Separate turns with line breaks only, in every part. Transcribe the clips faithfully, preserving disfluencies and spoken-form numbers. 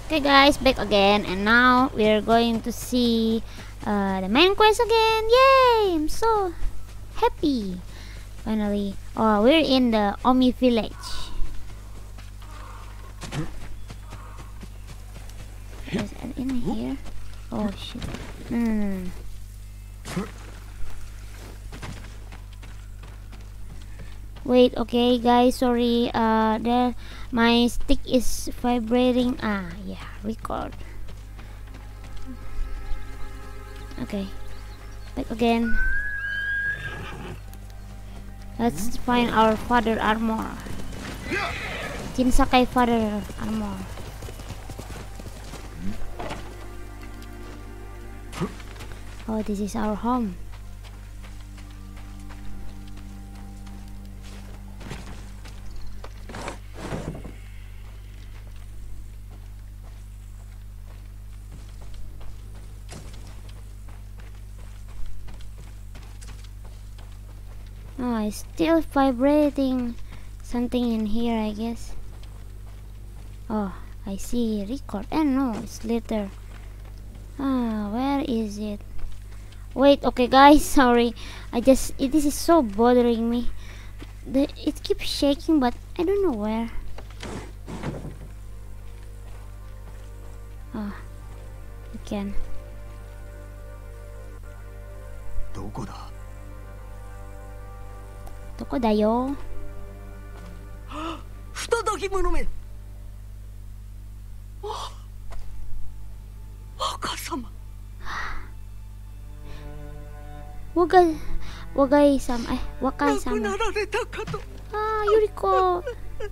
Okay guys, back again, and now we're going to see uh, the main quest again. Yay! I'm so happy. Finally. Oh, we're in the Omi village. Is it in here? Oh shit. No, no, no, no. Wait, okay guys, sorry. Uh, there, my stick is vibrating. Ah, yeah, record. Okay, back again. Let's find our father armor. Jinsakai father armor. Oh, this is our home. Oh, it's still vibrating something in here, I guess. Oh, I see record. Eh, no, it's later. Ah, where is it? Wait, okay, guys, sorry. I just it, this is so bothering me. The it keeps shaking, but I don't know where. Ah, again.
どこだ?
どこだよ?
不届き者め。あ、若様。
Wagay, wagay sam, eh, wakay
亡く
sama.
なられたかと。
Ah, Yuriko.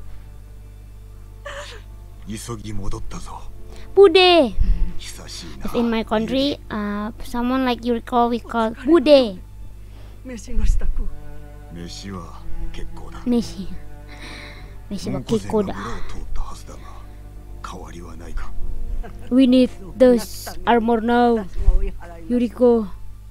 急ぎ戻ったぞ。
Bude.
久しいな。
If in my country, uh, someone like Yuriko we call Bude.
飯の支度。
飯は結構だ。
Meshi. Meshi wa kiko da.
通ったはずだが、変わりはないか。
We need the armor now, Yuriko.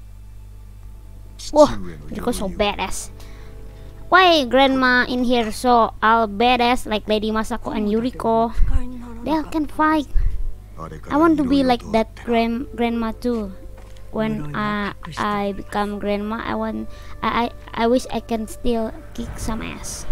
Wah, Yuriko so badass. Why grandma in here so all badass like Lady Masako and Yuriko? They all can fight. I want to be like that grand grandma too. When uh, I become grandma, I want I, I I wish I can still kick some ass.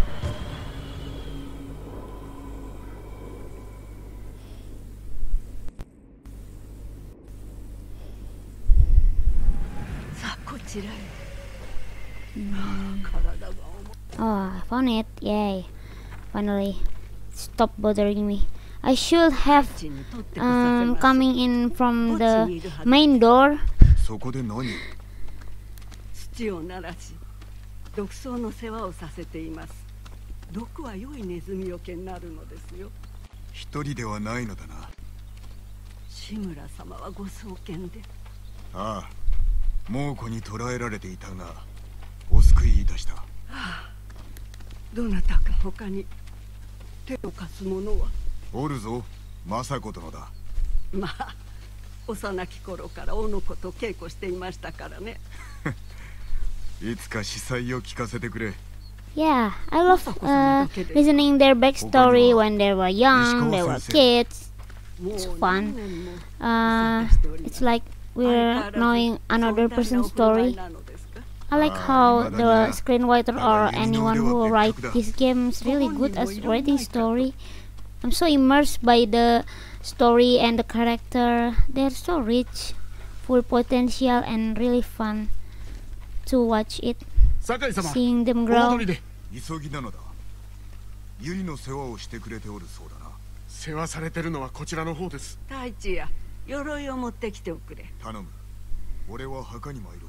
Oh, I found it. Yay. Finally. Stop bothering me. I should have um coming in from the main door.
そこで何?
土を鳴らし、毒草の世話をさせています。毒は良いネズミよけになるのですよ。
一人ではないのだな。
志村様はご創建で。
ああ、猛虎に捕らえられていたが、お救いいたした。
はあ、どなたか他に手を貸す者は？
おるぞ、政子殿だ。
まあ、幼き頃からおの子と稽古していましたからね。
いつか司祭を聞かせてくれ。
Yeah, I love uh, listening their backstory when they were young, they were kids. It's fun. Uh, it's like we're knowing another person's story. I like how the screenwriter or anyone who write this game is really good at writing story. I'm so immersed by the story and the character. They're so rich, full potential, and really fun to watch it. Seeing them grow.
急ぎなのだ。ユリの世話をしてくれておるそうだな。
世話されてるのはこちらの方です。
太一や鎧を持ってきておくれ。
頼む。俺は墓に参ろう。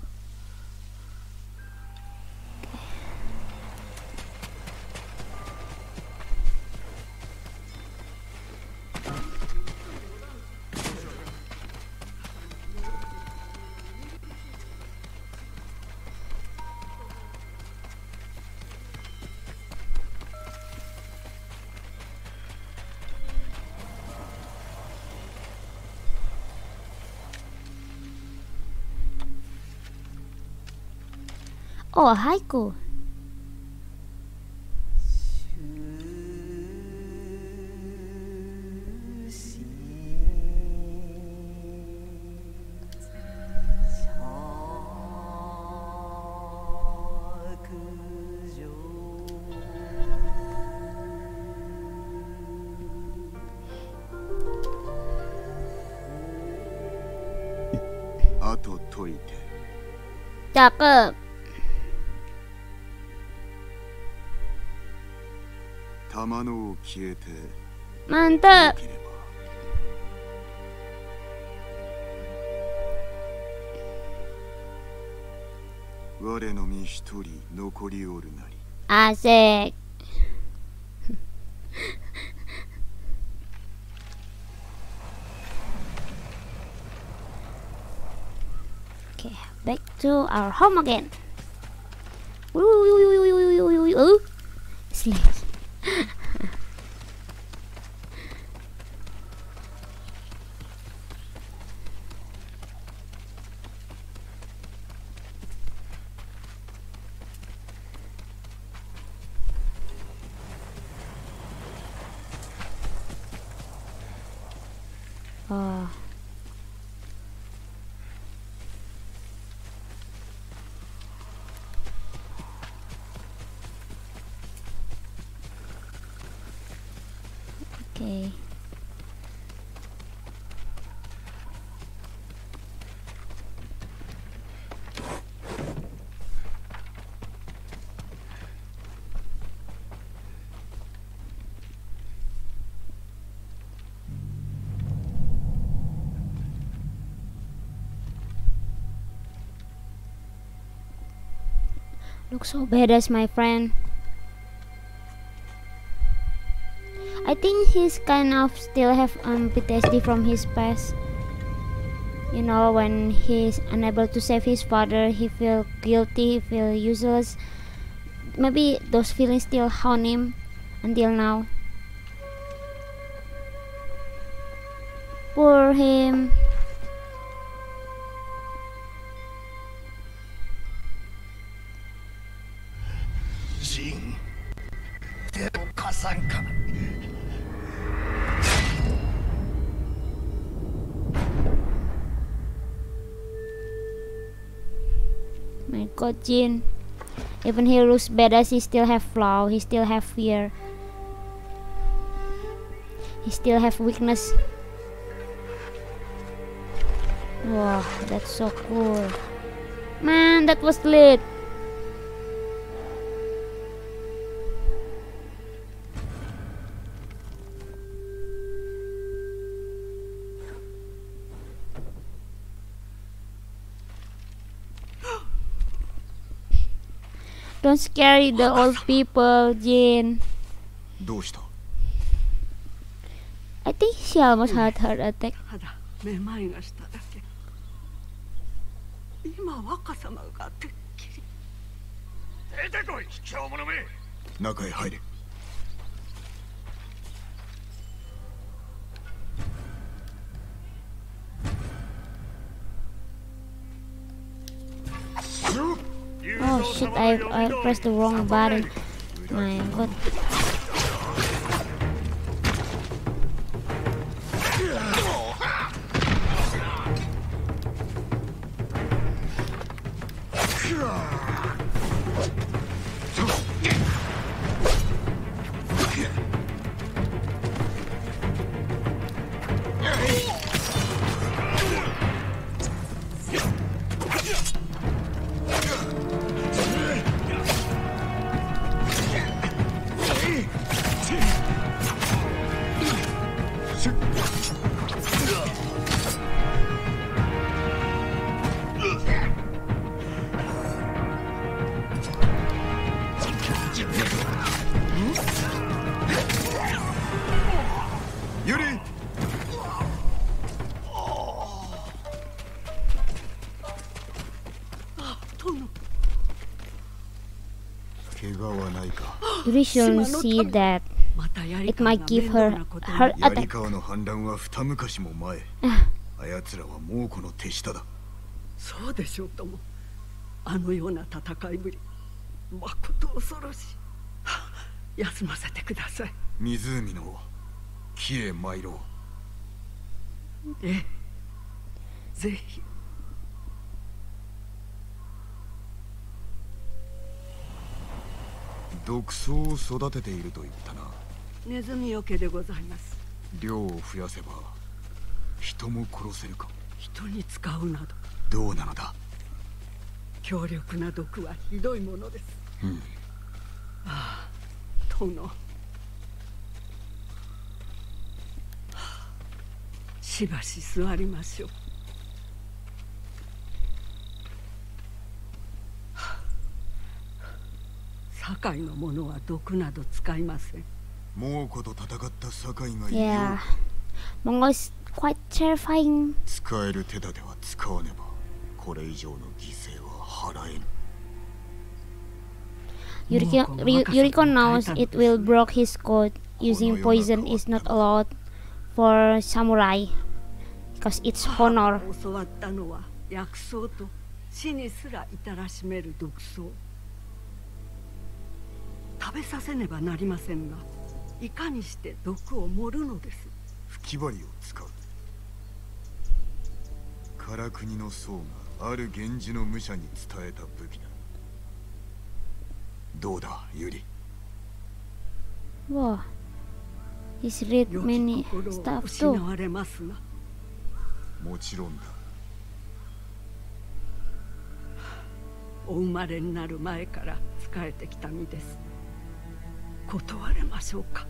Oh, a haiku.
おいて
cakep.
玉のを消えて
Mantap.
ければ我の身一人残りおるなり
Asik. Okay, back to our home again. Oh, sleep. Oh. Okay. Looks so badass, my friend. I think he's kind of still have um, P T S D from his past. You know, when he's unable to save his father, he feel guilty, he feel useless. Maybe those feelings still haunt him until now. Poor him.
Jin, 手を貸さんか
My God, Jin. Even he looks badass, he still have flaw, he still have fear. He still have weakness. Wow, that's so cool. Man, that was lit. Don't scare the old people, Jin.
どうした
I think she almost had heart attack.
ただめまいがしただけ。今若様がてっきり。
出てこい、卑怯者め。
中へ入れ
Oh shit, I, I pressed the wrong button. My God.
Yuri!
あ、殿。
怪我はないか
Yuri shouldn't see that.
またやり
It
か
might give her
面倒なことに
heart
槍
attack.
川の反乱は二昔も前あやつらは猛虎の手下だ
そうでしょうとも。あのような戦いぶり、まこと恐ろしい。はあ休ませてください。
湖の木へ参ろう
ええ、ぜひ。
毒草を育てていると言ったな
ネズミよけでございます。
量を増やせば人も殺せるか
人に使うなど
どうなのだ。
強力な毒はひどいものです。
うん。
ああ、殿。はあ、しばし座りましょう。堺の者は毒など使いません。
猛虎と戦った堺がいる。
Yeah, Mongol is quite terrifying.
使える手立ては使わねば、これ以上の犠牲は払えぬ。
Yuriko, Yuriko knows it will break his code. Using poison is not allowed for samurai because it's honor.
教わったのは薬草と死にすら至らしめる毒草。食べさせねばなりませんが、いかにして毒を盛るのです。
吹き針を使う。唐国の僧がある源氏の武者に伝えた武器だ。どうだ、ユリ。
Wow, he's read many stuff too.
失われますが。
もちろんだ。
お生まれになる前から仕えてきた身です。断れましょうか。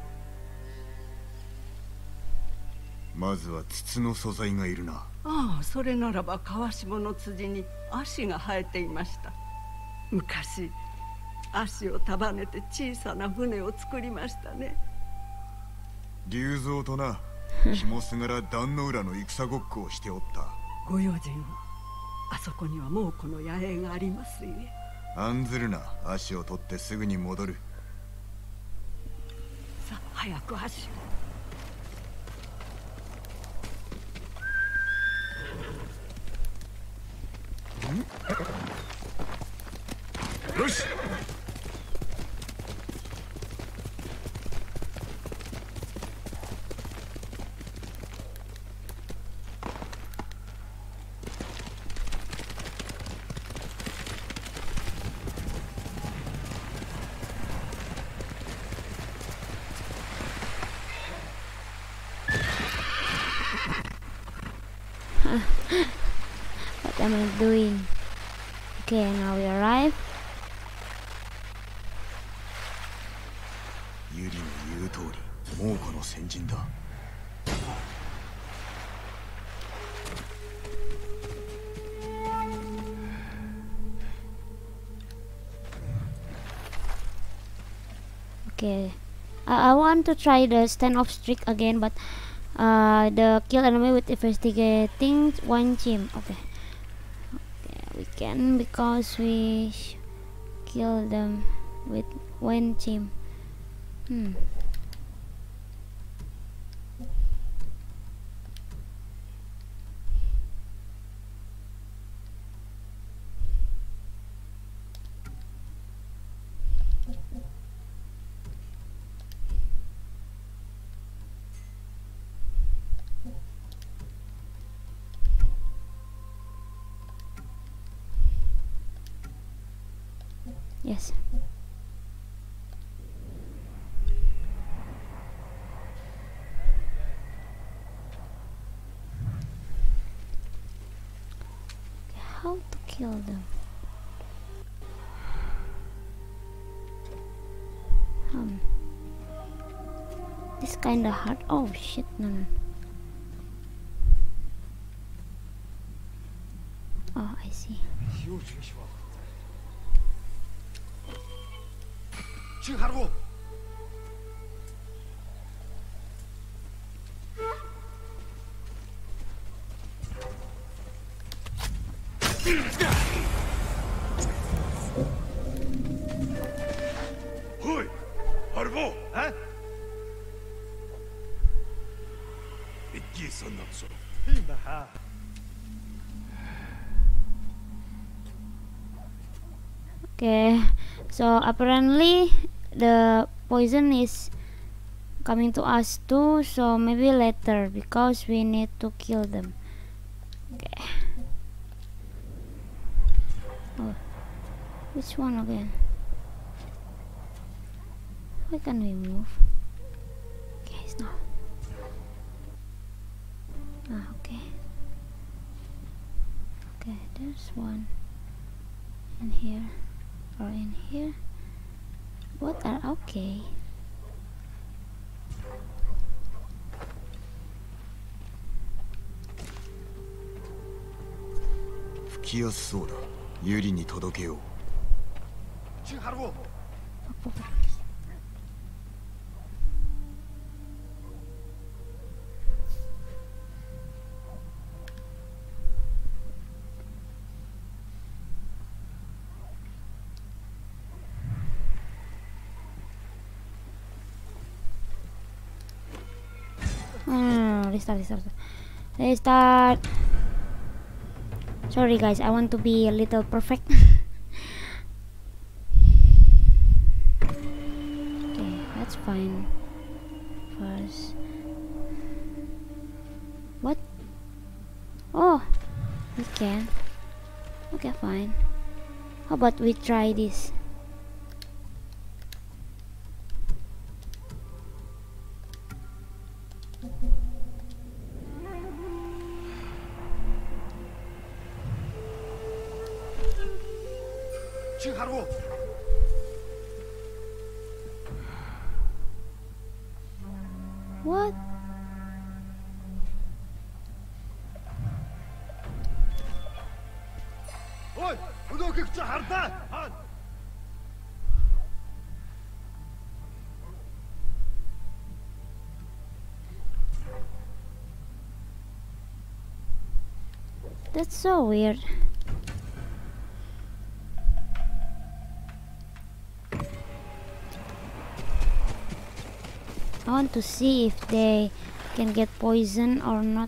まずは筒の素材がいるな。
ああ、それならば川下の辻に足が生えていました。昔足を束ねて小さな船を作りましたね。
龍蔵とな、肝すがら壇の浦の戦ごっこをしておった。
ご用心を。あそこには猛虎の野営がありますゆえ。
案ずるな、足を取ってすぐに戻る。
さあ、早く足を。
よし。
What am I doing? Okay, now we arrive.
ユリの言う通り、猛虎の先陣だ。
Okay, I, I want to try the standoff streak again, but uh, the kill enemy with investigating one chim. Okay, okay, we can because we kill them with one chim. Hmm. Yes. How to kill them? Um, this kinda hard. Oh shit! No, no. Oh, I see.
去哈喽。Hoi, Harbo, hè? Ik kies aan dat zo.
Okay, so apparently the poison is coming to us too, so maybe later because we need to kill them. Okay. Oh, which one again? Why can we move? Okay, it's not. Ah, okay. there's one in here or in here. Both are okay.
Fukiやすそうだ。ユリに届けよう。
칭하르고.
No, no, no, restart, restart, restart. Sorry guys, I want to be a little perfect. Okay, that's fine. First, what? Oh, we can. Okay, fine. How about we try this?
칭하르고.
What?
어이, 너 그 칭하르다.
That's so weird. I want to see if they can get poison or not.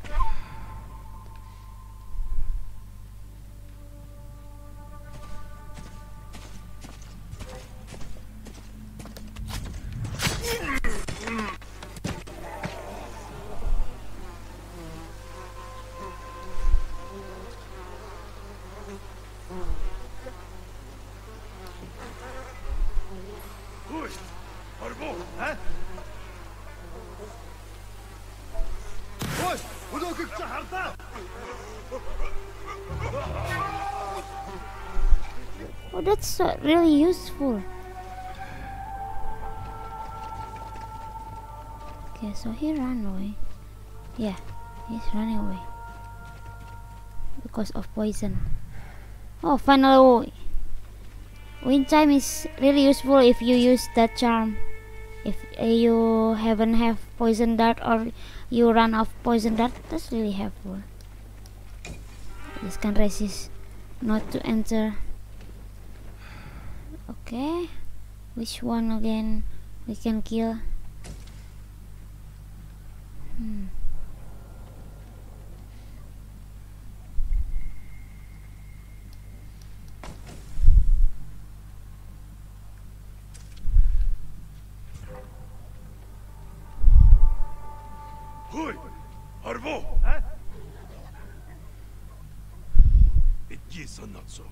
어이, 알고, 에? 어이, 너 그 칭하르다.
Oh, that's so really useful. Okay, so he ran away. Yeah, he's running away because of poison. Oh, finally, wind chime is really useful if you use that charm. If uh, you haven't have poison dart or you run off poison dart, that's really helpful. This can resist not to enter. Okay, which one again we can kill? Hmm.
어이, 알고, 에? 이게 선났어.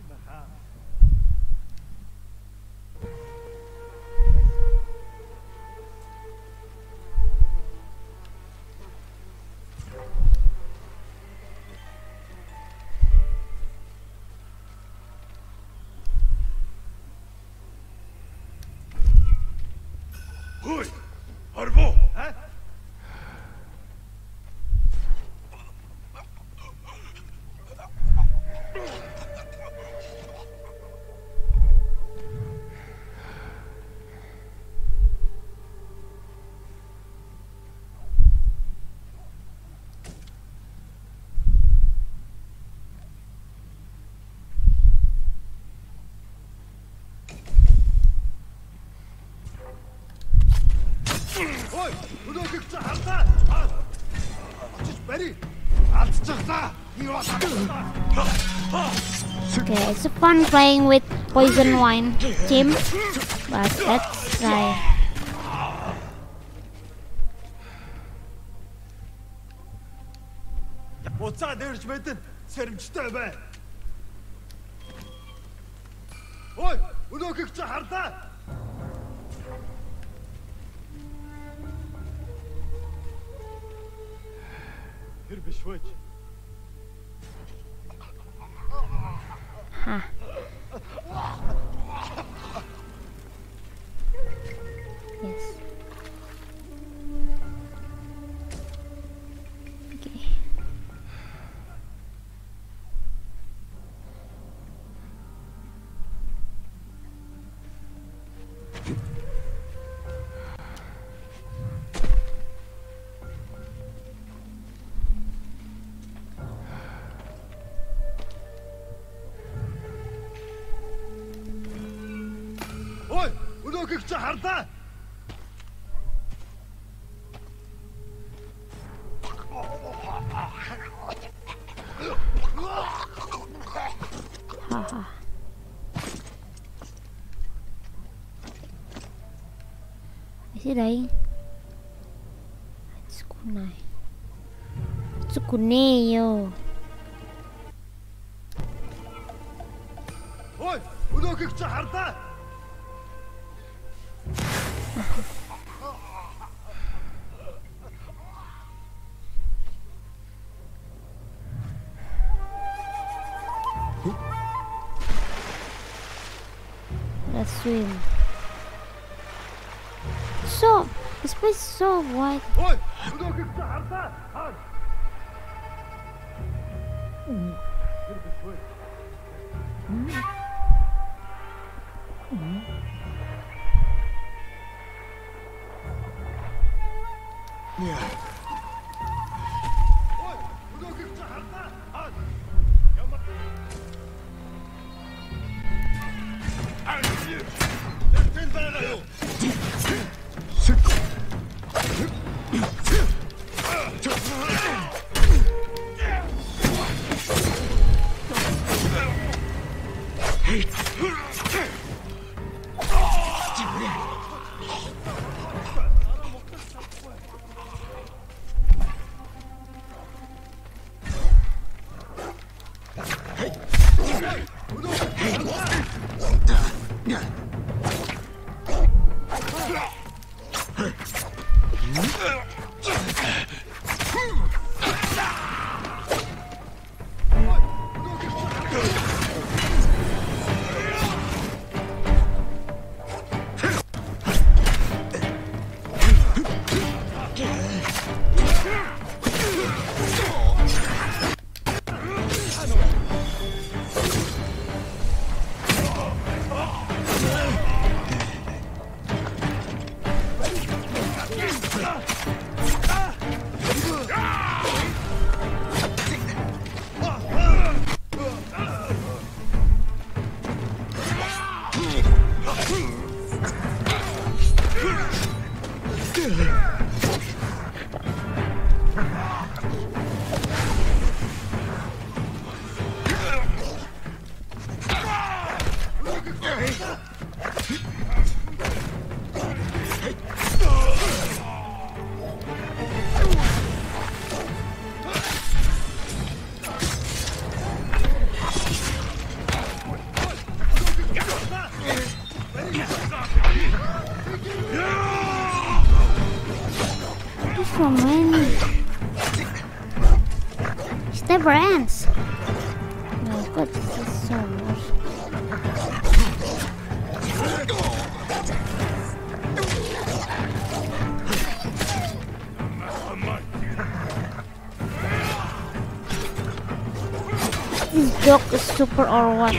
어이, 알고, 에? 어이, 너 그 칭하르다. 아, just ready. 아, 진짜 이거 왔다.
Okay, it's fun playing with poison wine team, but let's try.
어짜 내려지 말든 세림 치다봐. 어이, 너 그 칭하르다. هرب شوي.
Haha. Yes. Okay.
Ой, өнөөгч чи хардаа.
Haha. Cái gì đấy? Tsukune. Tsukune yo.
Ой, өнөөгч чи хардаа.
Let's swim. So, this place is so wide.
Ой, өнөөгч чи хардаа. Ой, өнөөгч чи хардаа. Ямар Тэн байгаа юу?
So many. It never ends. My God, this is so much. This dog is super or what?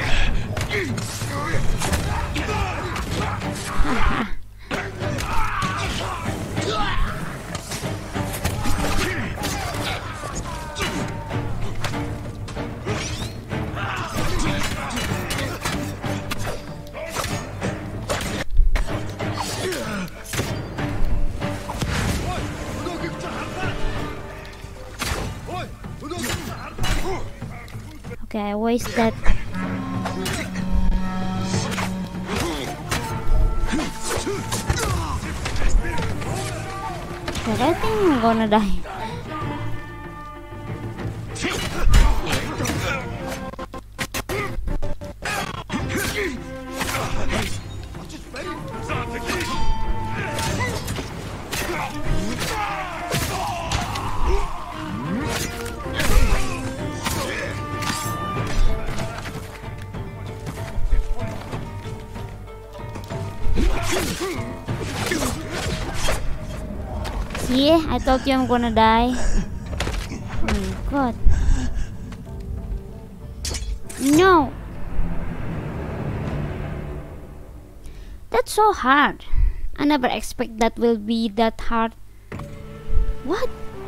Okay, I wasted. But I think I'm gonna die. See, I told you I'm gonna die. Oh my god. No! That's so hard. I never expect that will be that hard. What?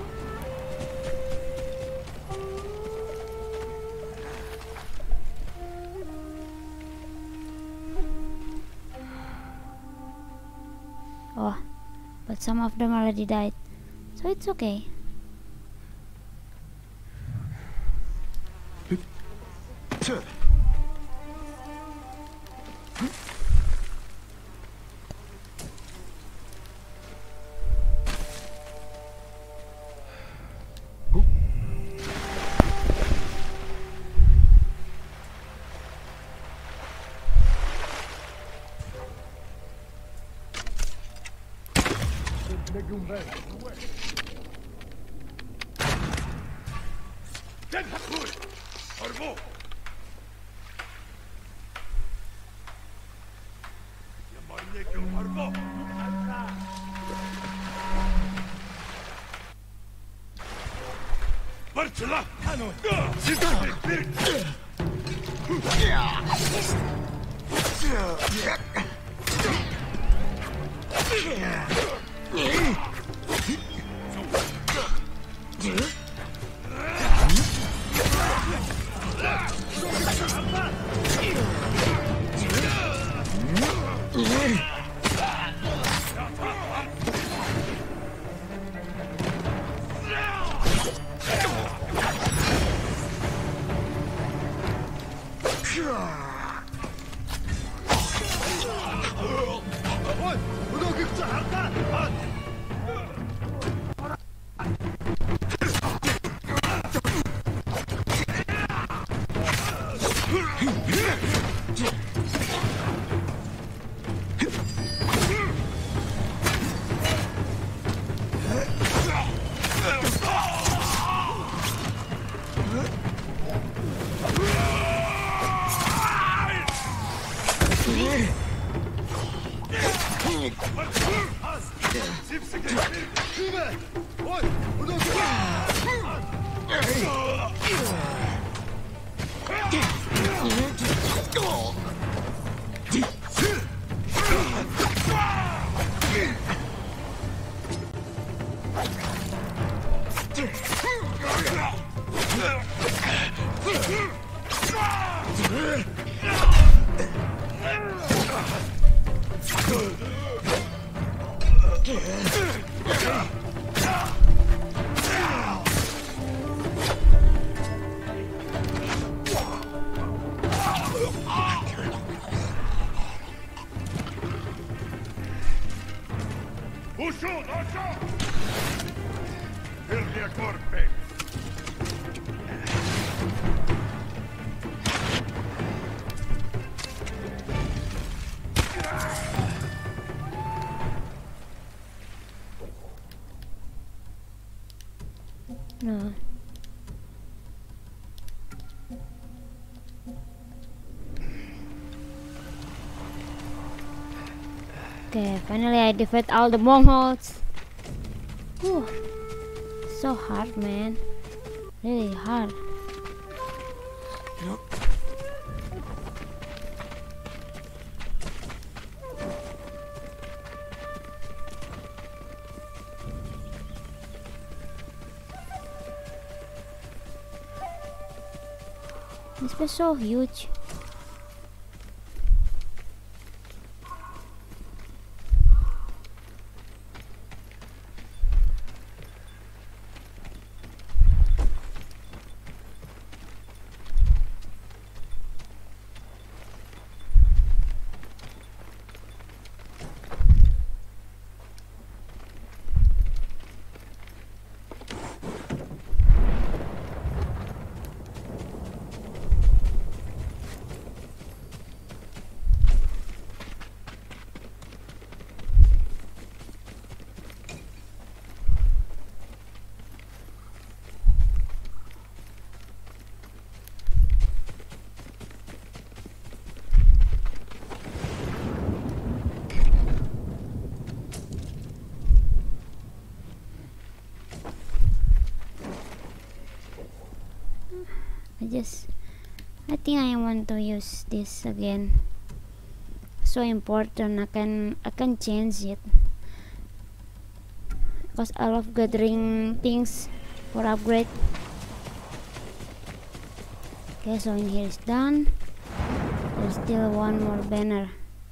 Oh, but some of them already died, so it's okay. No. Okay, finally I defeat all the Mongols. Whew. So hard, man. Really hard. This was so huge. just I think I want to use this again. So important. I can I can change it because I love gathering things for upgrade. Okay, so in here is done. There's still one more banner.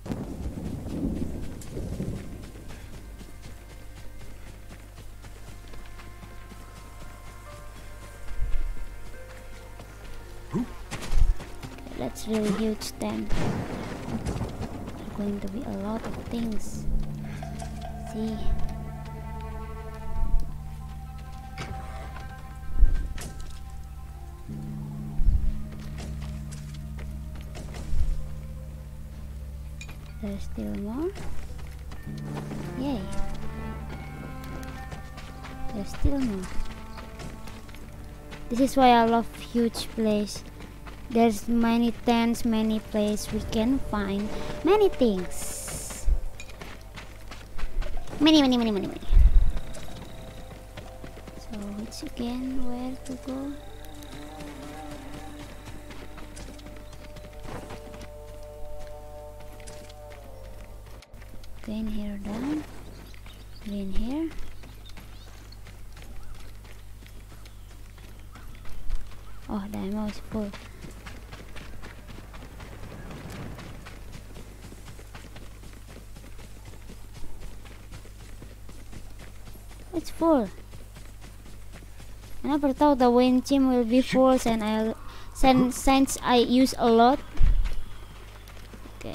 That's really huge then. There's going to be a lot of things. See. There's still more. Yay. There's still more. This is why I love huge place. There's many tents, many places we can find many things. Many, many, many, many, many. So which again, where to go? Okay, in here down. In here. Oh, the ammo is full. It's full. I never thought the wind chime will be full and I since, since I use a lot. Okay.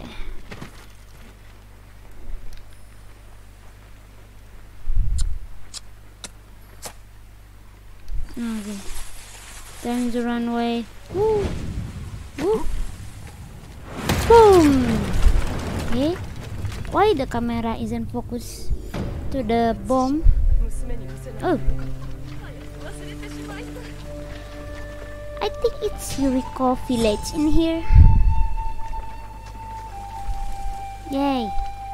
Okay. Turn the runway. Woo! Woo! Boom! Okay. Why the camera isn't focused to the bomb? Oh, I think it's Yuriko village in here. Yay.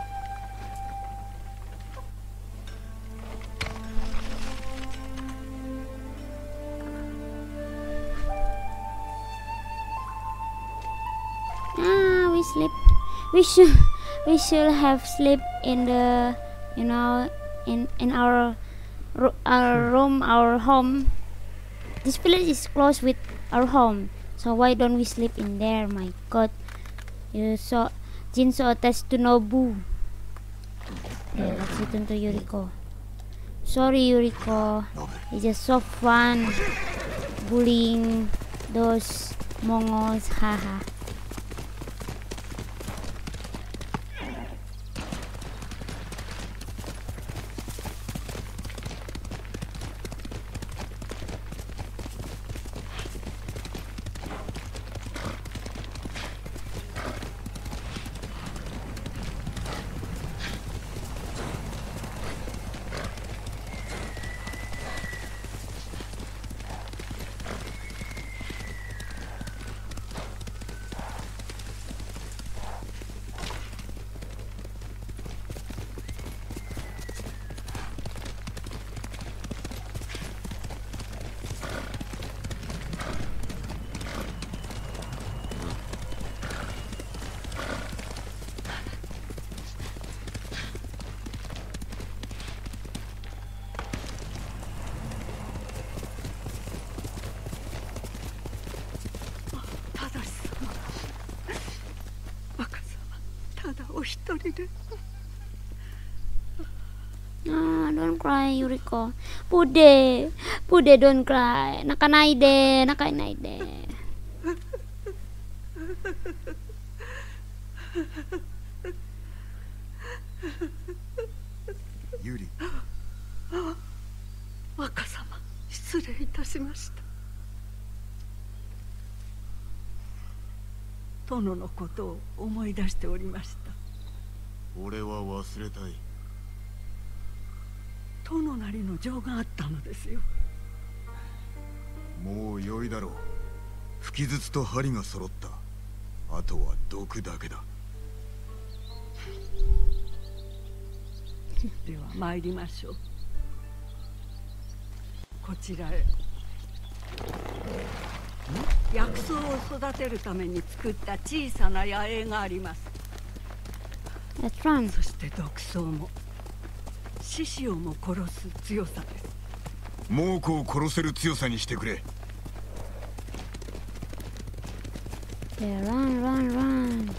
Ah, we sleep. We should we should have sleep in the, you know, in in our our room, our home. This village is close with our home, so why don't we sleep in there? My god, you so Jin so attached to Nobu. Okay, let's return to Yuriko. Sorry Yuriko, it's just so fun bullying those Mongols, haha. Ah, don't cry, Yuriko. Pude, Pude, don't cry. Nakanai de, nakanai de.
Yuri.
若様、失礼いたしました。殿のことを思い出しておりました。
俺は忘れたい。
殿なりの情があったのですよ。
もう良いだろう。吹き筒と針が揃った。あとは毒だけだ。
では参りましょう。こちらへ。 薬草を育てるために作った小さな野営があります。
Let's run.
そして毒草も獅子をも殺す強さです。
猛虎を殺せる強さにしてくれ。
Yeah, run, run, run.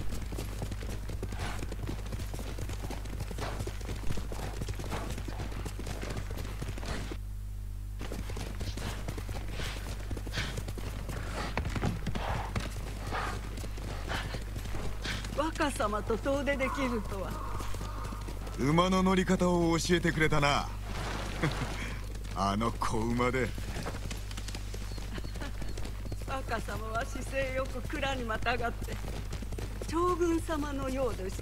若様と遠出できるとは。
馬の乗り方を教えてくれたな。あの子馬で。
若様は姿勢よく蔵にまたがって将軍様のようでした。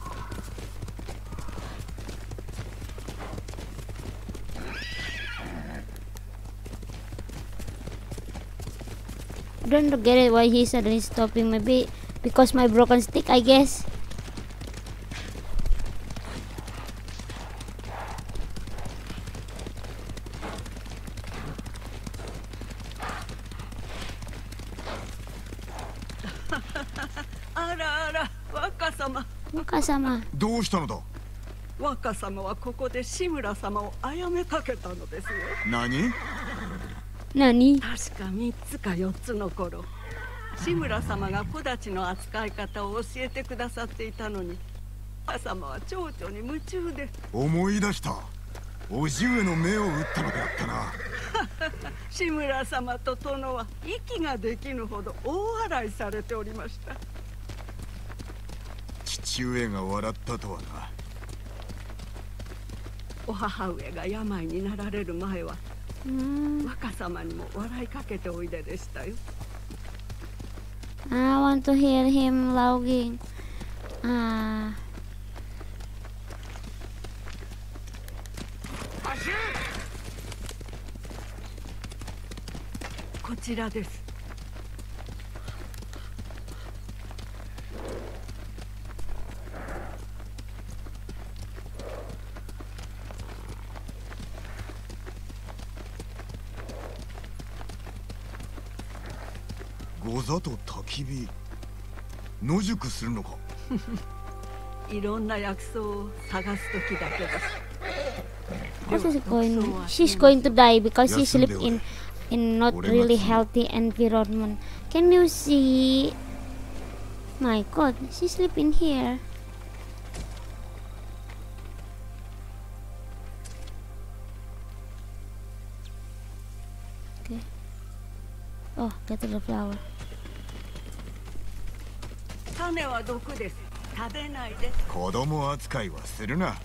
Don't get it why he suddenly stopping. Maybe because my broken stick, I guess.
Ara ara, Waka-sama.
Waka-sama.
どうしたのだ。
若様はここで志村様を殺めかけたのですよ。
何？
何？
確かみっつかよっつの頃、志村様が木立の扱い方を教えてくださっていたのに、若様は蝶々に夢中で。
思い出した。叔父上の目を打ったのであったな。
志村様と殿は息ができぬほど大笑いされておりました。
父上が笑ったとはな。
お母上が病になられる前は、若様にも笑いかけておいででしたよ。
I want to hear him laughing. Ah.
こちらです。
御座と焚き火、野宿するのか。
いろんな薬草を探す時だけです。
What is going? She's going to die because she sleep in in not really healthy environment. Can you see? My God, she sleep in here. Okay. Oh, get to the flower.
種は毒です。食べないで。
子供扱いはするな。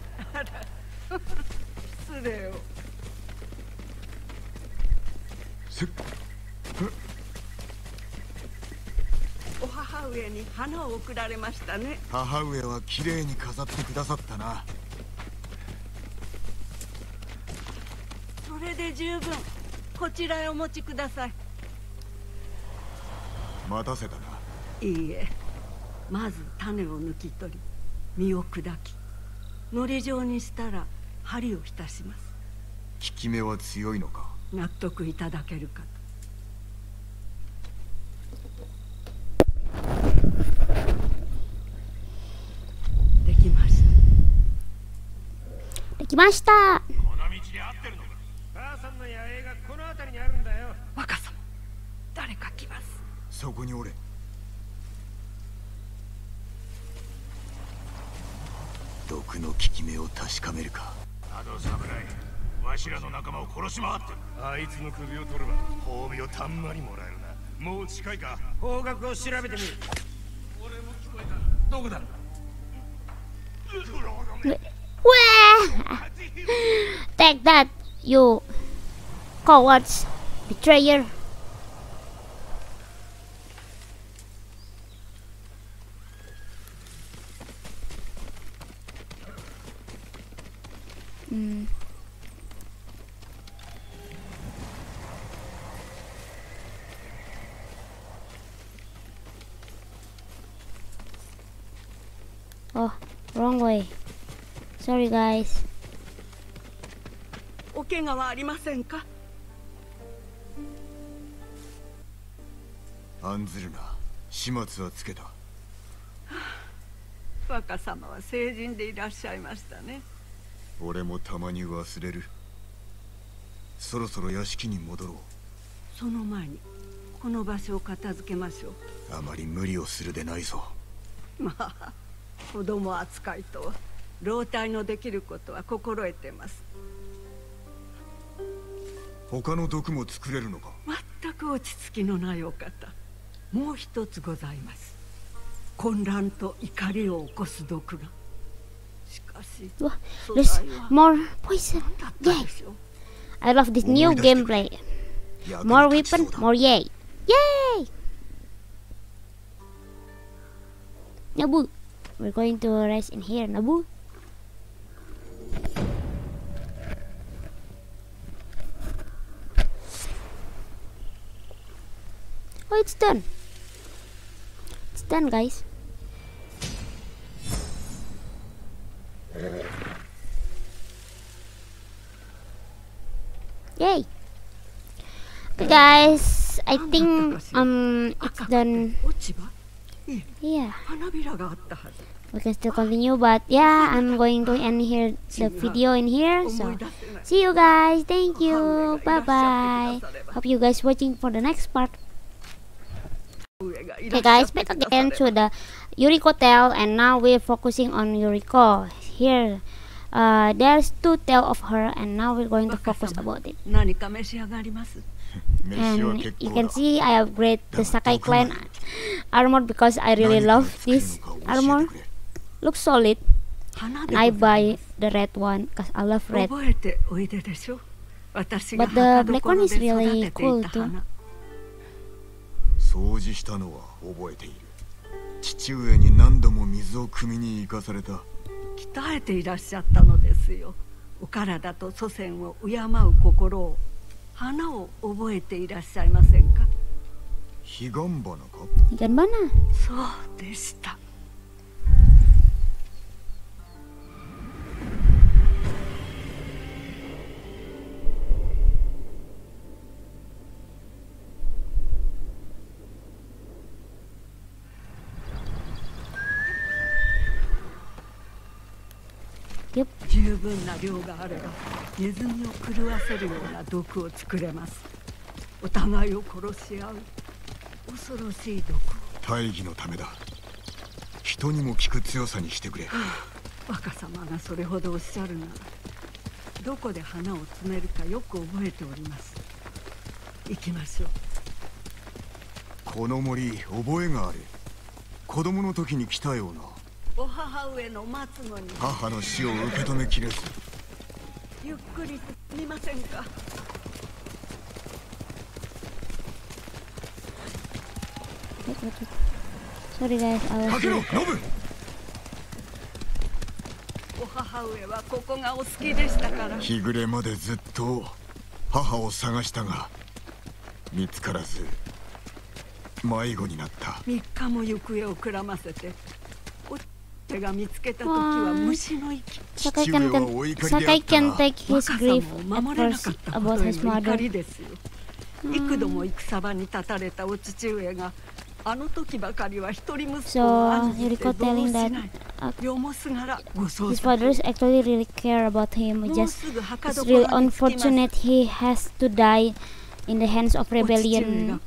失礼を。お母上に花を贈られましたね。
母上は綺麗に飾ってくださったな。
それで十分。こちらへお持ちください。
待たせたな。
いいえ。まず種を抜き取り、実を砕き、のり状にしたら針を浸します。
効き目は強いのか。
納得いただけるかと。できました。
できました。
この道に合ってるのか。母さんの野営がこの辺りにあるんだよ。
若様、誰か来ます。
そこにおれ。毒の効き目を確かめるか。
あの侍、わしらの仲間を殺し回ってる。あいつの首を取れば褒美をたんまりもらえるな。もう近いか。方角を調べてみる。俺も聞こえた。どこだ。
Take that, you cowards, betrayer. Hmm. Oh, wrong way. Sorry, guys.
お怪我はありませんか。
案ずるな。始末はつけた。
若様は成人でいらっしゃいましたね。
俺もたまに忘れる。そろそろ屋敷に戻ろう。
その前にこの場所を片付けましょう。
あまり無理をするでないぞ。
まあ子供扱いとは老体のできることは心得てます。
他の毒も作れるのか？
全く落ち着きのないお方。もう一つございます。混乱と怒りを起こす毒が。しかし
There's more poison. Yay! I love this new gameplay. More weapon, more yay! Yay! Nabu, we're going to rest in here, Nabu. Oh, it's done. It's done, guys. Yay! Okay, guys. I think um it's done. Yeah. We can still continue, but yeah, I'm going to end here the video in here. So see you guys. Thank you. Bye bye. Hope you guys watching for the next part. Okay guys, back again to the Yuriko tale, and now we're focusing on Yuriko. Here, uh, there's two tales of her, and now we're going to focus about it. And you can see I upgrade the Sakai clan armor because I really love this armor. Looks solid. And I buy the red one because I love red. But the black one is really cool too.
掃除したのは覚えている。父上に何度も水を汲みに行かされた。
鍛えていらっしゃったのですよ。お体と祖先を敬う心を、花を覚えていらっしゃいませんか？
彼岸花か？
彼岸花。
そうでした。十分な量があればネズミを狂わせるような毒を作れます。お互いを殺し合う恐ろしい毒を。
大義のためだ。人にも効く強さにしてくれ。
若様がそれほどおっしゃるなら、どこで花を摘めるかよく覚えております。行きましょう。
この森覚えがある。子供の時に来たような。
お母上の待つのに
母の死を受け止めきれず。
ゆっくりすみませんか。
Sorry guys, I was
かけろ、ノブ。
お母上はここがお好きでしたから。
日暮れまでずっと母を探したが見つからず迷子になった。
三日も行方をくらませて。手が見つけた時は虫の息。
Sakai can, Sakai can take his grief at first about his mother.
幾度も戦場に立たれたお父上があの時ばかりは一人息子を案じてどうしない。よもすがらご想像。
His father actually really care about him. Just it's really unfortunate he has to die in the hands of rebellion.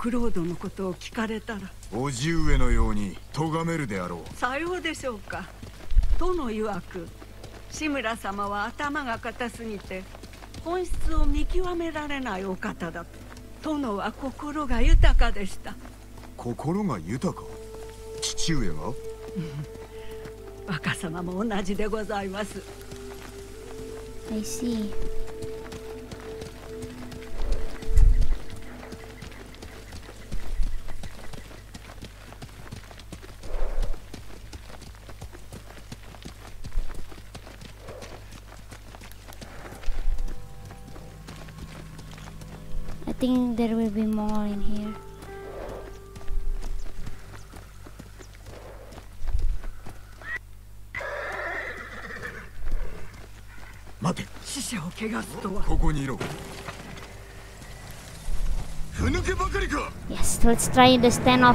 おじ上のように咎めるであろう。
さようでしょうか。との曰く、志村様は頭が固すぎて本質を見極められないお方だと。殿は心が豊かでした。
心が豊か？父上が？
若様も同じでございます。
I see. I think there will be more in here.
待て。
死者を汚すとは。
ここにいろ。船
Yes, let's try the standoff.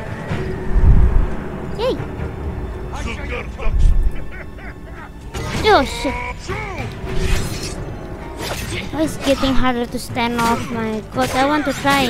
Yay! Oh shit! Oh, it's getting harder to stand off. My god, I want to try.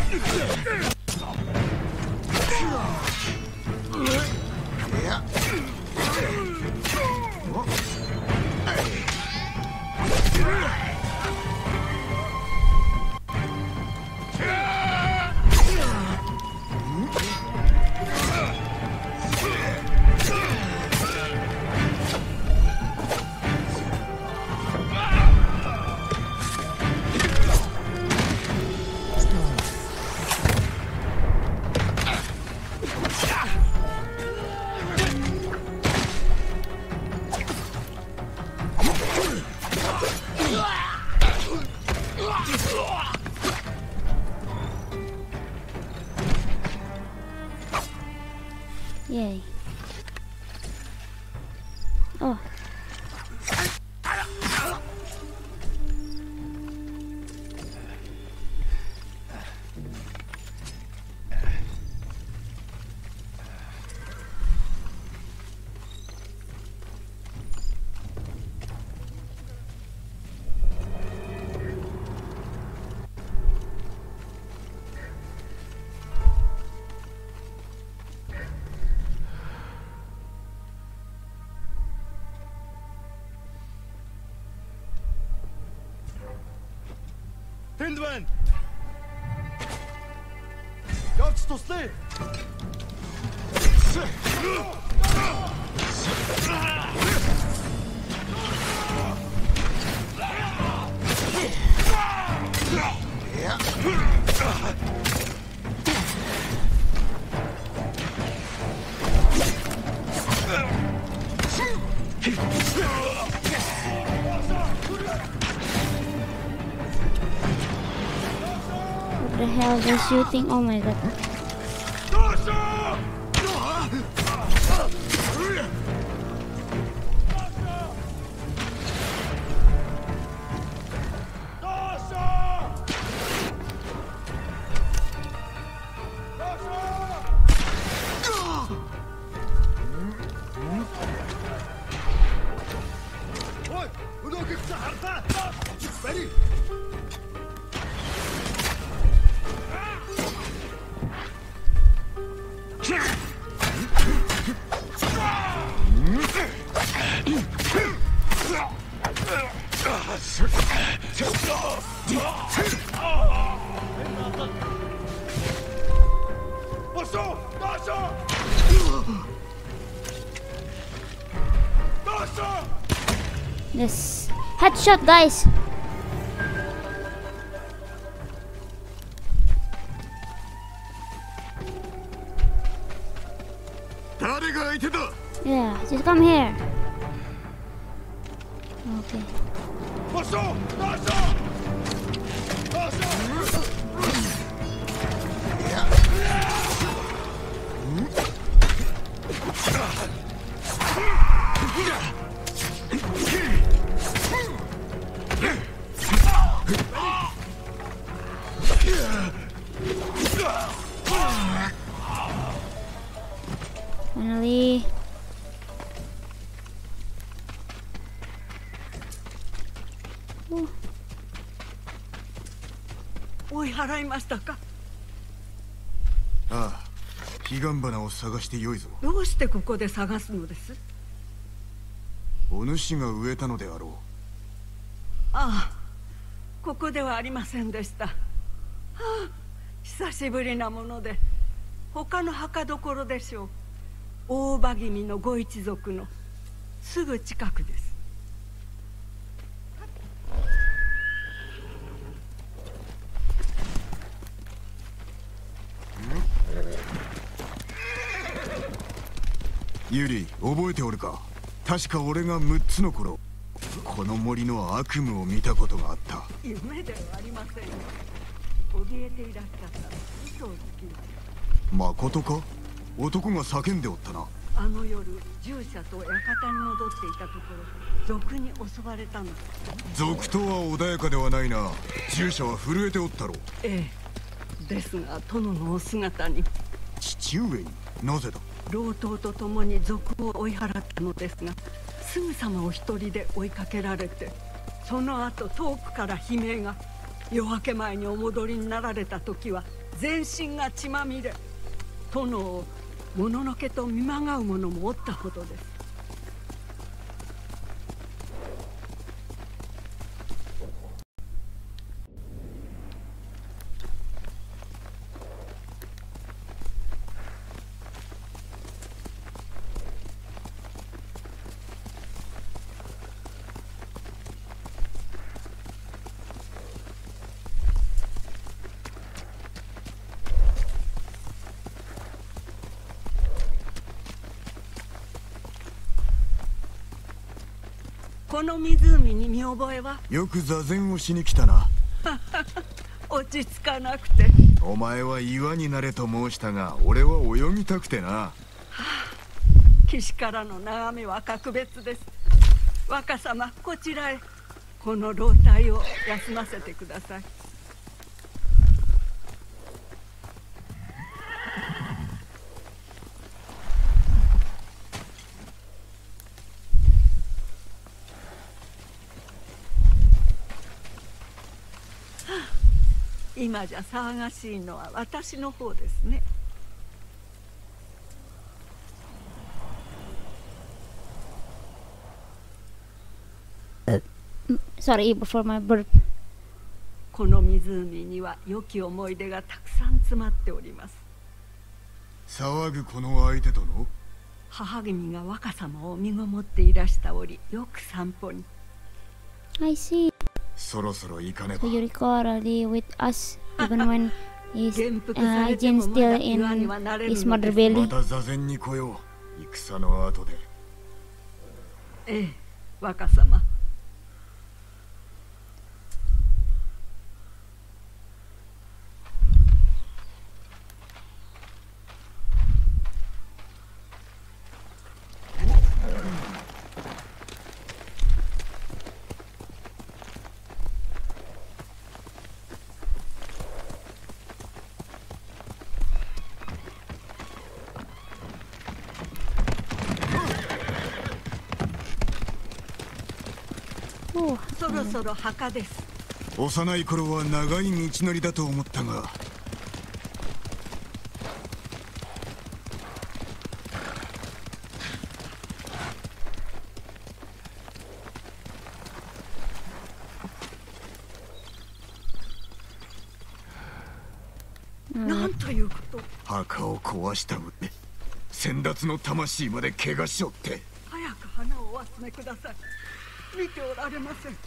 Yay. Oh.
Hindman! Guards to stay!
What the hell they're shooting? Oh my god. Yes. Headshot, guys. Yeah, just come here. Okay. Finally.
追い払いましたか？
ああ、彼岸花を探してよいぞ。
どうしてここで探すのです？
お主が植えたのであろう。
ああ、ここではありませんでした。はあ、久しぶりなもので、他の墓所でしょう。大場君のご一族のすぐ近くです。
ユリ、覚えておるか？確か俺がむっつの頃、この森の悪夢を見たことがあった。
夢ではありませんよ。怯えていらっしゃった嘘をつきます。
まことか？男が叫んでおったな。
あの夜、従者と館に戻っていたところ、賊に襲われたの。
賊とは穏やかではないな。従者は震えておったろう。
ええ、 ですが殿のお姿に。
父上になぜだ。
老頭と共に賊を追い払ったのですが、すぐさまお一人で追いかけられて、その後遠くから悲鳴が。夜明け前にお戻りになられた時は全身が血まみれ。殿をもののけと見まがう者もおったほどです。この湖に見覚えは。
よく座禅をしに来たな。
落ち着かなくて。
お前は岩になれと申したが、俺は泳ぎたくてな。は
あ、岸からの眺めは格別です。若様、こちらへ。この老体を休ませてください。今じゃ騒がしいのは私の方ですね。
Sorry for my burp.
この湖には良き思い出がたくさん詰まっております。
騒ぐこの相手との
母君が若様を身ごもっていらした折、よく散歩に。
I see.
そろそろ行かねば。
So you recall already with us even when he's uh, Jin still in his mother belly.
また座禅に来よう。戦の後で。
ええ、若様。そろそろ墓です。
幼い頃は長い道のりだと思ったが、
なんということ。
墓を壊した上で先達の魂まで怪我しおって。
早く花をお集めください。見ておられません。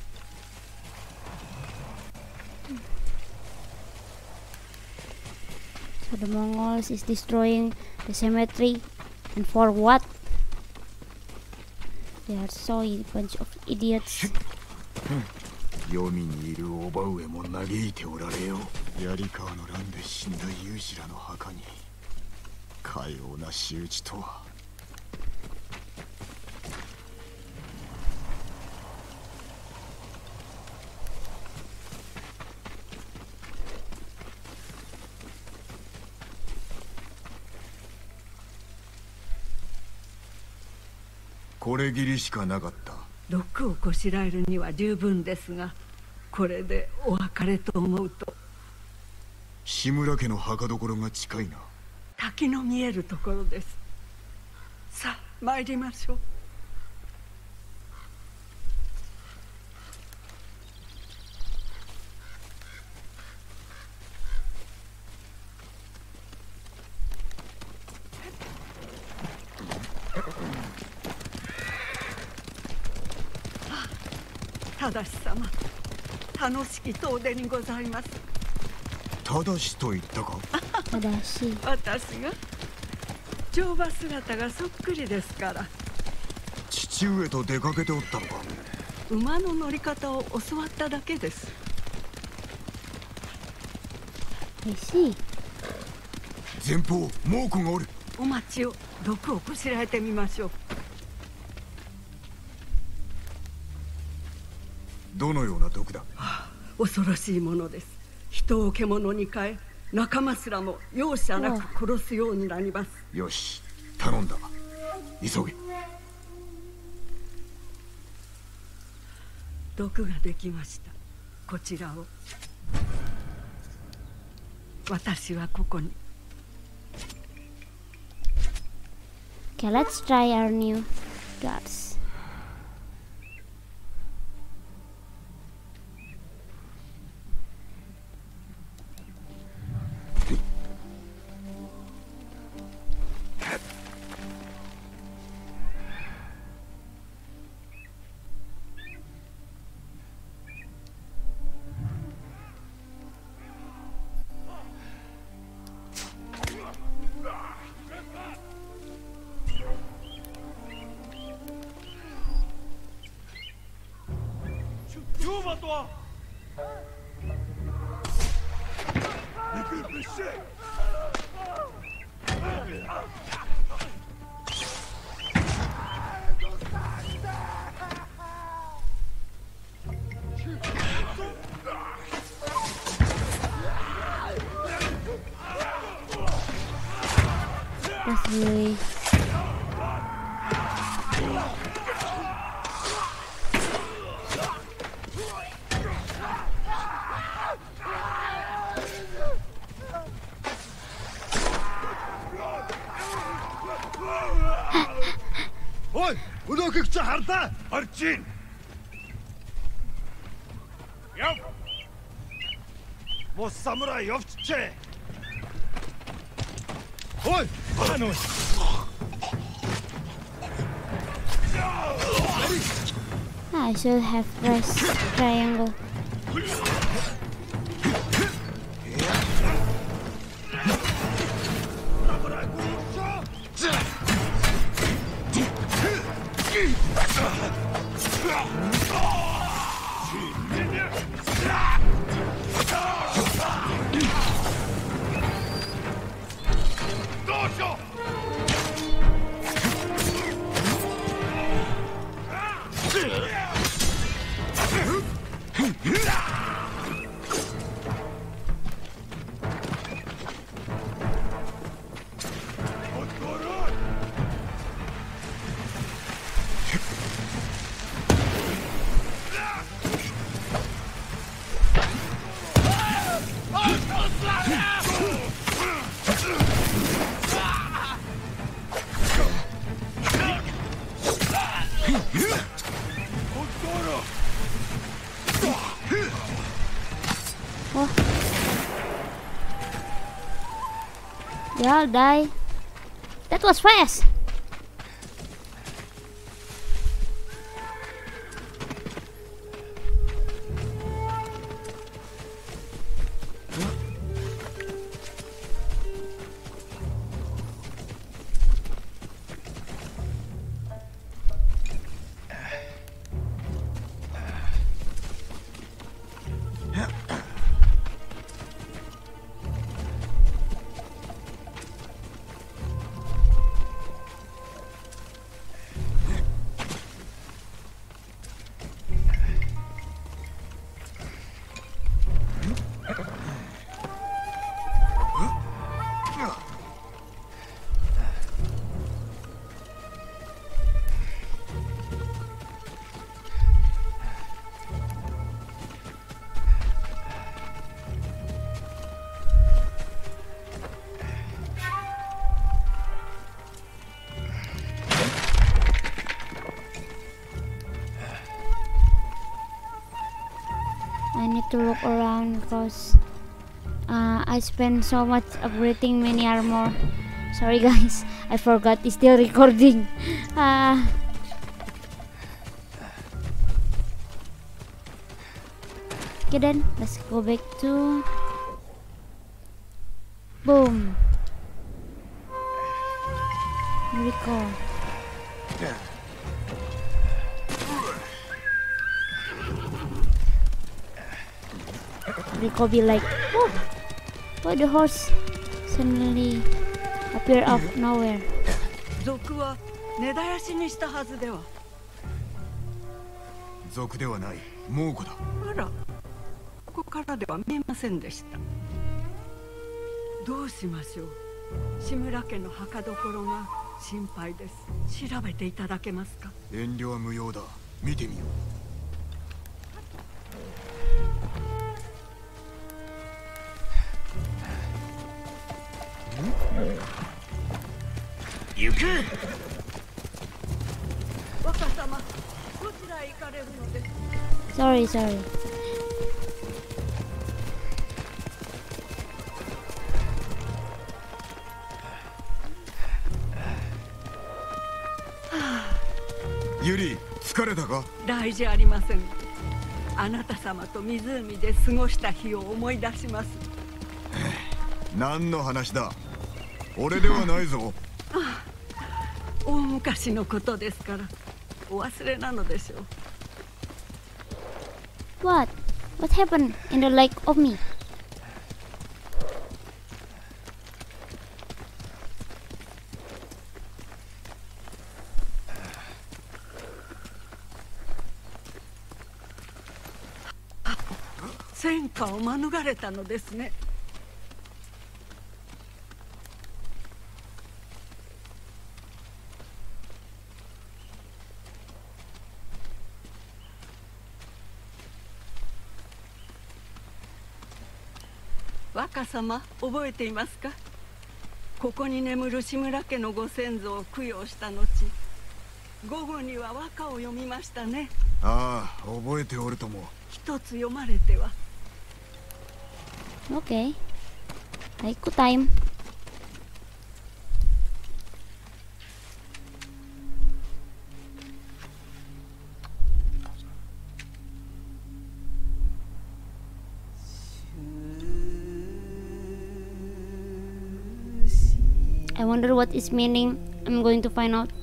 So the Mongols is destroying the cemetery, and for what? They are so a bunch of idiots.
黄泉にいる叔母上も嘆いておられよ。槍川の乱で死んだ勇士らの墓にかような仕打ちとは。これぎりしかなかった。
毒をこしらえるには十分ですが、これでお別れと思うと。
志村家の墓所が近いな。
滝の見えるところです。さあ参りましょう。正し様、楽しき遠出にございます。
ただしと言ったか。
ただし
私が乗馬姿がそっくりですから。
父上と出かけておったのか。
馬の乗り方を教わっただけです。
I see.
前方猛虎がおる。
お待ちを。毒をこしらえてみましょう。
どのような毒だ。
はあ、恐ろしいものです。 人を獣に変え、仲間すらも容赦なく殺すようになります。
よし、頼んだ。急げ。
毒ができました。こちらを。私はここに。
Okay, let's try our new guards. That's really...
Ой, өнөөхийг чи харлаа.
Харж гин. Яв.
Мос самурай явчихжээ. Ой,
Ано.
I should have pressed triangle. Oh. They all die. That was fast. I need to look around because uh, I spent so much upgrading mini armor. Sorry guys, I forgot it's still recording. Uh, okay then, let's go back to... Boom! Recall. Rico be like, oh, why the horse suddenly appear out of nowhere?
賊は根絶やしにしたはずでは。
賊ではない、猛虎だ。
あら、 こからでは見えませんでした。どうしましょう。志村家の墓所が心配です。調べていただけますか？
遠慮は無用だ。見てみよう。
行く。
若様、どちらへ行かれるのです？
Sorry, sorry.
Yuri、疲れたか？
大事ありません。あなた様と湖で過ごした日を思い出します。
何の話だ？俺ではないぞ。
大昔のことですからお忘れなのでしょう。
What? What happened in the lake of me?
戦火を免れたのですね。若様、覚えていますか？ここに眠る志村家のご先祖を供養した後、午後には和歌を読みましたね。
ああ、覚えておるとも。
一つ読まれては。
Okay. Take your time. I wonder what is meaning. I'm going to find out.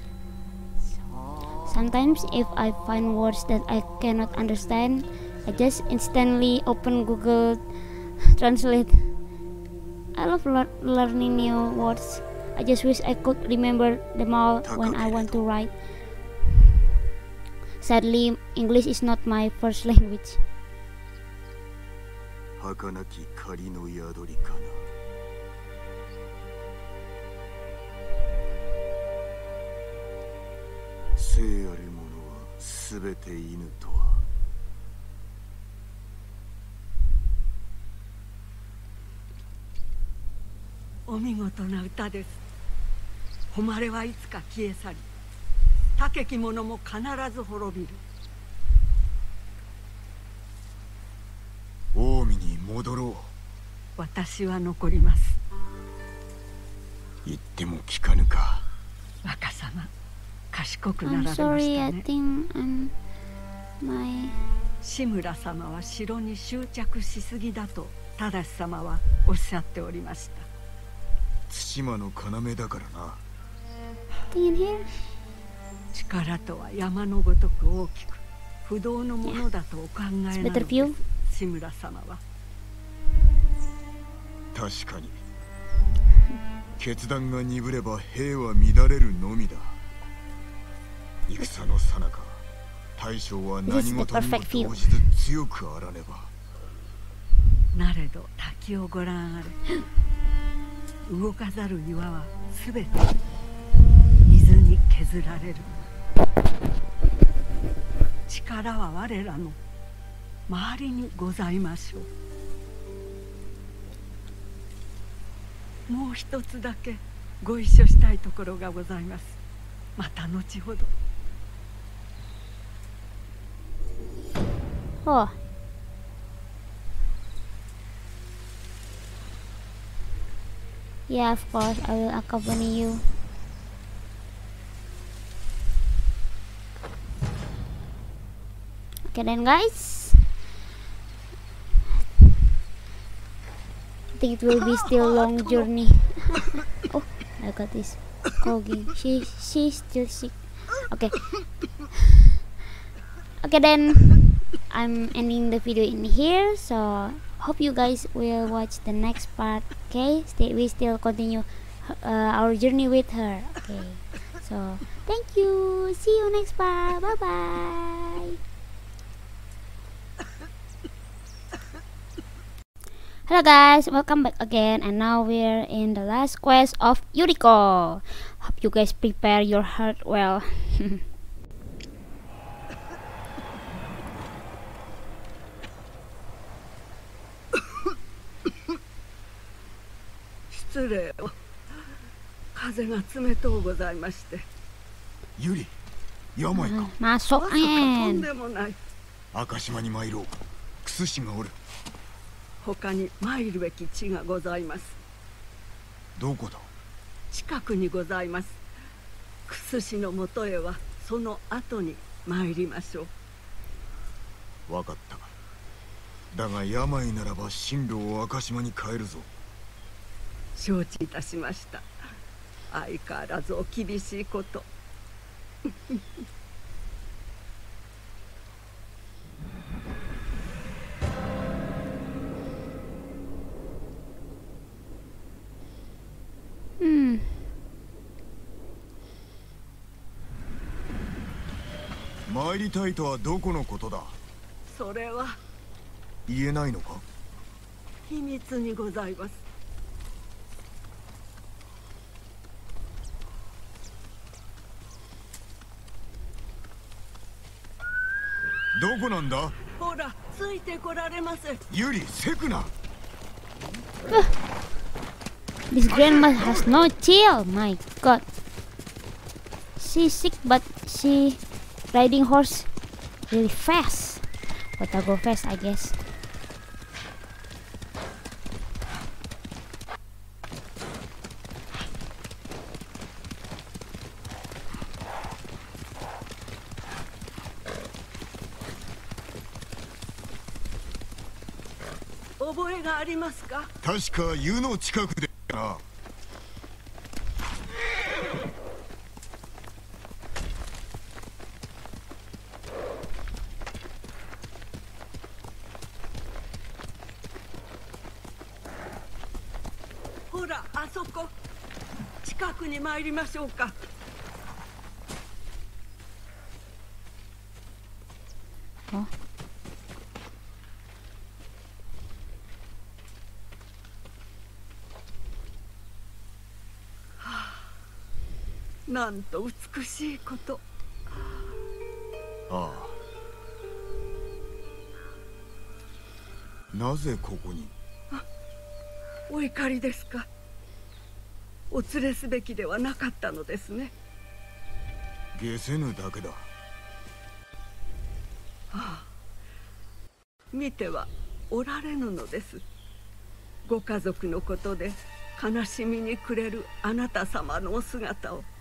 Sometimes if I find words that I cannot understand, I just instantly open Google Translate. I love lear learning new words. I just wish I could remember them all when I want to write. Sadly, English is not my first language.
儚き仮の宿りかな。生あるものはすべて犬とは。
お見事な歌です。誉れはいつか消え去り、高き者も必ず滅びる。
近江に戻ろう。
私は残ります。
言っても聞かぬか。
若様、賢くなら
I'm
れました
sorry, I
ね。
think I'm my
志村様は城に執着しすぎだと正様はおっしゃっておりました。
対馬の要だからな。
thing in here.
力とは山のごとく大きく不動のものだとお考えなのです。志村様は。
確かに決断が鈍れば兵は乱れるのみだ。戦の最中、大将は何事にも動じず強くあらねば。
なれど滝をご覧あれ。動かざる岩はすべて水に削られる。力は我らの周りにございましょう。もう一つだけご一緒したいところがございます。また後ほど。
Oh. Yeah, of course, I will accompany you. Okay then, guys. I think it will be still a long journey. Oh, I got this. Kogi, she she's still sick. Okay. Okay then, I'm ending the video in here. So hope you guys will watch the next part. Okay, stay, we still continue uh, our journey with her. Okay, so thank you. See you next part. Bye bye. Hello guys, welcome back again, and now we're in the last quest of Yuriko. Hope you guys prepare your heart well.
失礼を。風が冷とうございまして。
ユリ、病か。
Masuk
まさかとん
angin.
でもない。
赤島に参ろう。クス氏がおる。
他に参るべき地がございます。
どこだ。
近くにございます。クス氏のもとへはその後に参りましょう。
わかった。だが病ならば進路を赤島に変えるぞ。
承知いたしました。相変わらずお厳しいこと。
Hmm.
参りたいとはどこのことだ。
それは
言えないのか。
秘密にございます。
どこなんだ。
ほら、ついてこられませ。
ユリ、セクナ。
This grandma has no chill. My god. She's sick, but she riding horse really fast. Gotta go fast, I guess.
Oh, 覚えがありますか。
確か湯の近くでな。
ほら、あそこ。近くに参りましょうか。
Oh.
なんと美しいこと。
ああ。なぜここに。
お怒りですか。お連れすべきではなかったのですね。
下せぬだけだ。
ああ、見てはおられぬのです。ご家族のことで悲しみに暮れるあなた様のお姿を。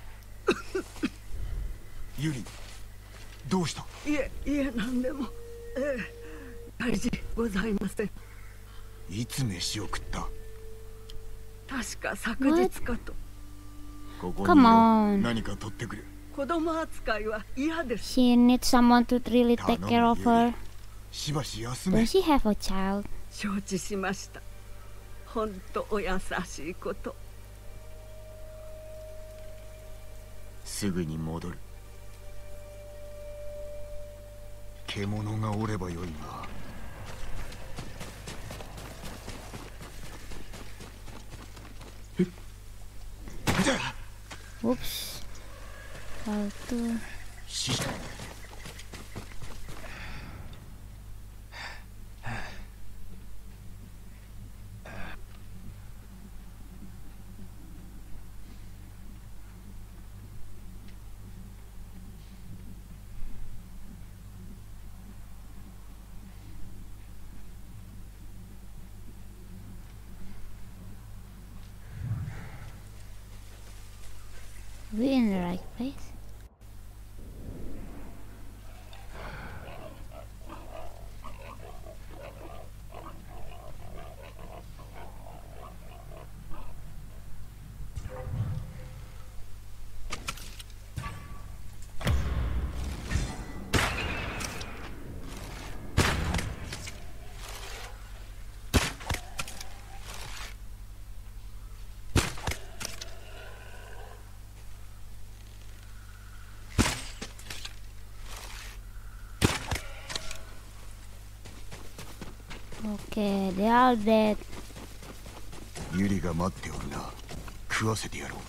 ユリ、どうした。
いえいえ、何でも、ええ、大事ございません。
いつ飯を食った。
確か昨日かと。
ここに
Come on.
何か取ってくる。
子供扱いは嫌です。
She needs someone to really take care of her.
しばし休め。
Does she have a child?
承知しました。ほんとお優しいこと。
すぐに戻る。獣がおればよいが。
Whoops. How to...
し
We in the right place? Okay, they are dead.
ユリが待っておるな。食わせてやろう。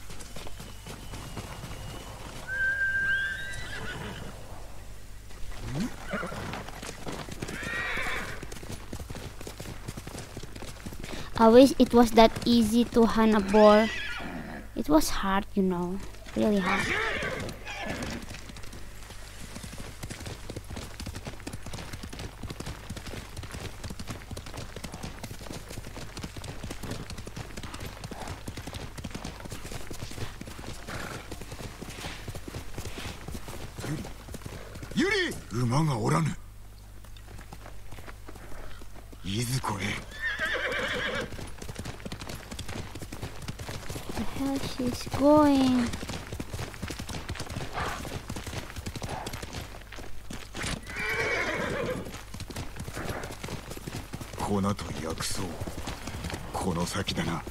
I wish it was that easy to hunt a boar. It was hard, you know, really hard.
Yuri! 馬がおらぬ。いずこれ。
Where she's going?
粉と薬草。この先だな。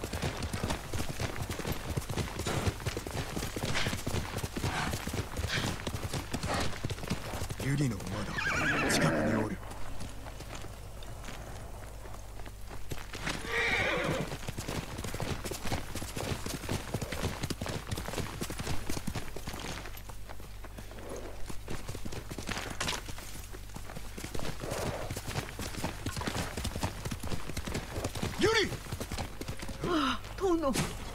ユリの馬だ。近くにおる。ユリ！
ああ、殿。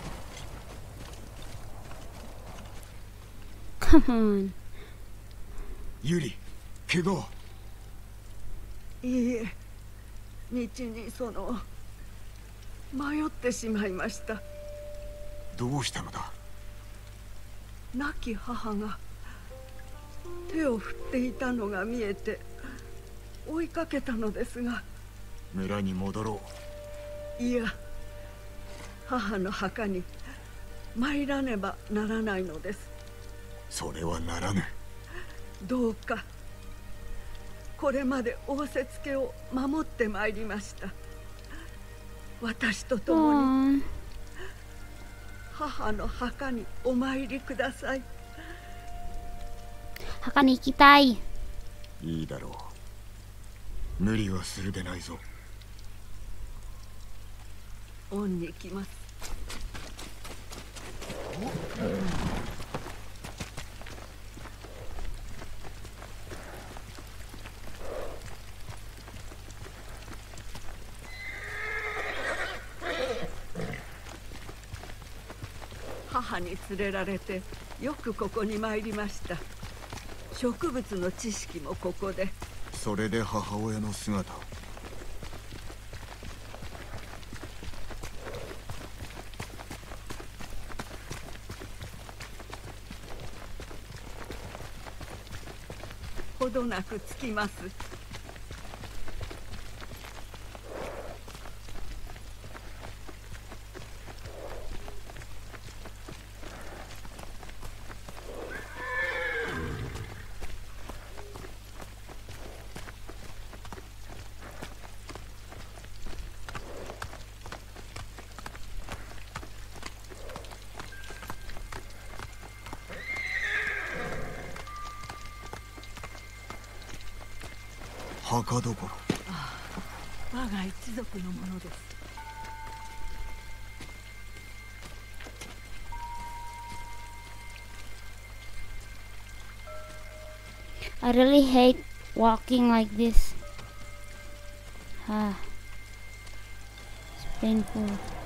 Come on.
ユリ、怪我は？
いいえ、道にその迷ってしまいました。
どうしたのだ？
亡き母が手を振っていたのが見えて追いかけたのですが。
村に戻ろ
う。いや、母の墓に参らねばならないのです。
それはならぬ。
どうかこれまで仰せつけを守ってまいりました。私と共に母の墓にお参りください。
墓に行きたい。
いいだろう。無理はするでないぞ。
恩に来ます。母に連れられてよくここに参りました。植物の知識もここで。
それで母親の姿を。
ほどなくつきます。
墓どころ。
ああ、我が一族のものです。
I really hate walking like this. Ah, it's painful.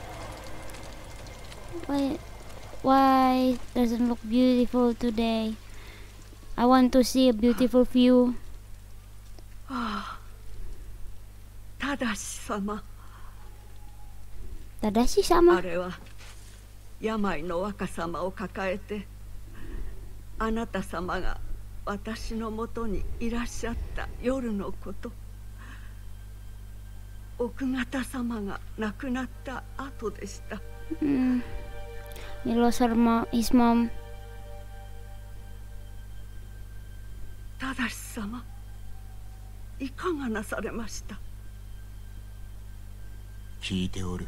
Why, why doesn't look beautiful today? I want to see a beautiful view.
ああ、正し様。
正し様。
あれは病の若様を抱えて、あなた様が私のもとにいらっしゃった夜のこと。奥方様が亡くなった後でした。
うん。He lost her mom, his mom.
正し様、いかがなされました？
聞いておる。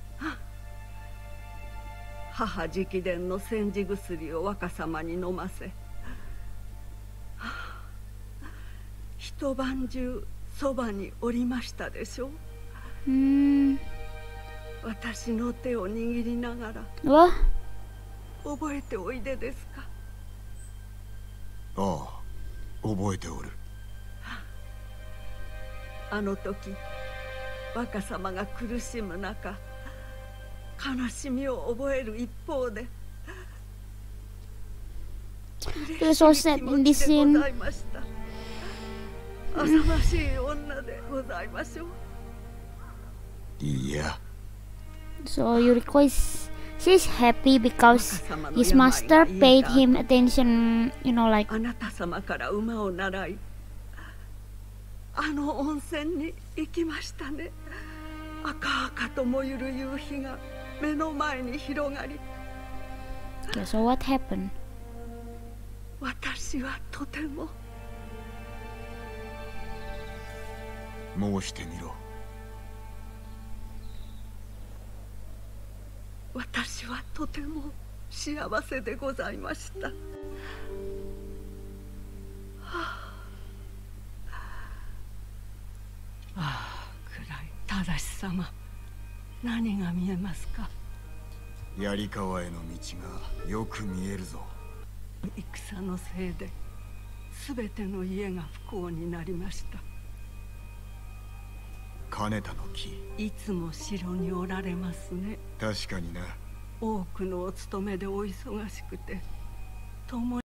母直伝の煎じ薬を若様に飲ませ、一晩中そばにおりましたでしょう。
うーん。
私の手を握りながら
Wah,
覚えておいでですか。
ああ、覚えておる。
あの時若様が苦しむ中、悲しみを覚える一方で
it was so sad in this scene.
ございました。浅ましい女でございましょう。
いや、
So Yuriko is she's happy because his master paid him attention, you know, like
あなた様から馬を習い、あの温泉に行きましたね。赤々と燃ゆる夕日が目の前に広がり、
okay, so what happened?
私はとても
申してみろ。
私はとても幸せでございました。はあ、ああ、暗い。正し様、何が見えますか。
槍川への道がよく見えるぞ。
戦のせいで全ての家が不幸になりました。
金田の木、
いつも城におられますね。
確かにな。
多くのお勤めでお忙しくて共に